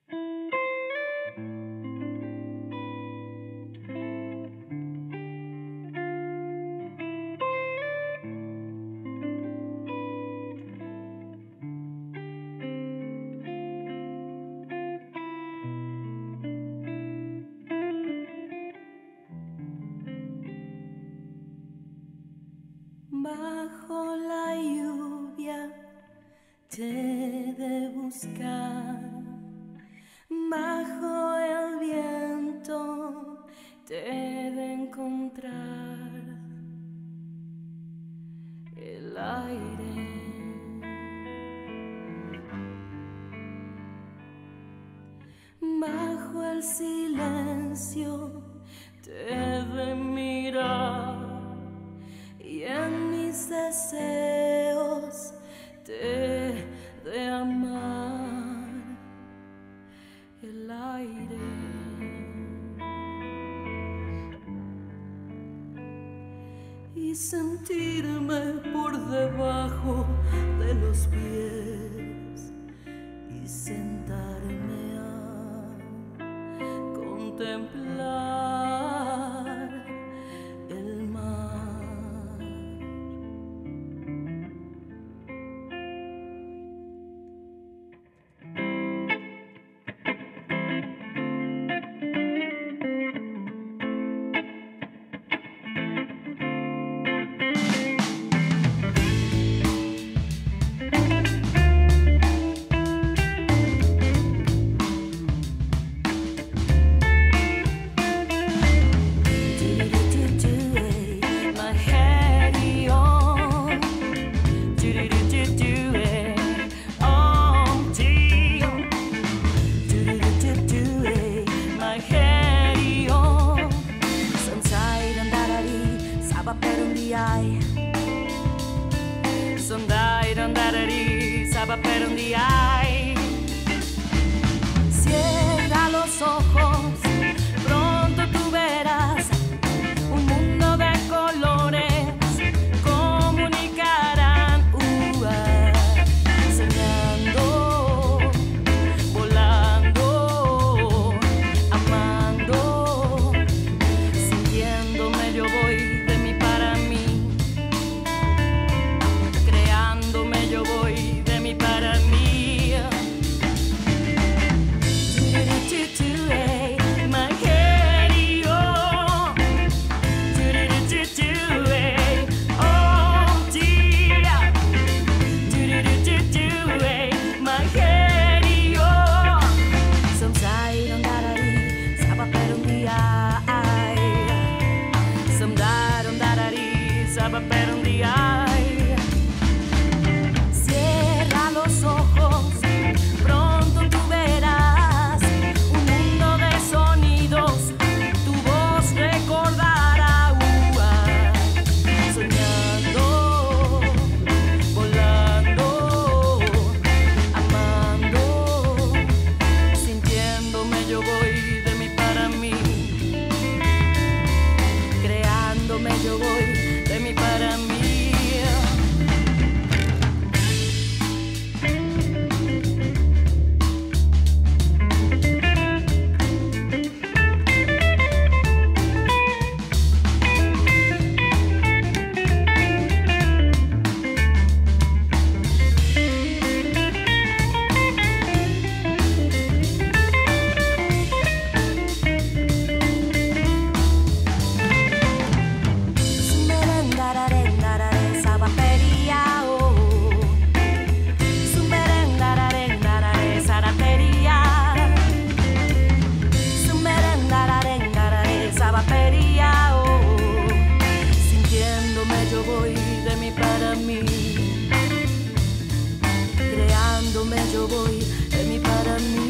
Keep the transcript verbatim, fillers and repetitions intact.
Bajo la lluvia te he de buscar, bajo el viento te he de encontrar. El aire bajo el silencio te he de mirar, y en mis deseos te he de amar. El aire y sentirme por debajo de los pies y sentarme a contemplar el mar. Sondai dondarari, saba per un día. Cierra los ojos, pronto tú verás un mundo de colores, comunicarán, uh, soñando, volando, amando, sintiéndome yo voy de mí para mí. Yo voy de mí para mí. My head y yo. Oh dear. My head y yo. Someday andaré, saba per un día. Someday andaré, saba per un día. Los ojos, pronto tú verás un mundo de sonidos, tu voz recordará, uh, soñando, volando, amando, sintiéndome yo voy de mí para mí, creándome yo voy de mí para mí. Yo voy de mí para mí, creándome yo voy de mí para mí.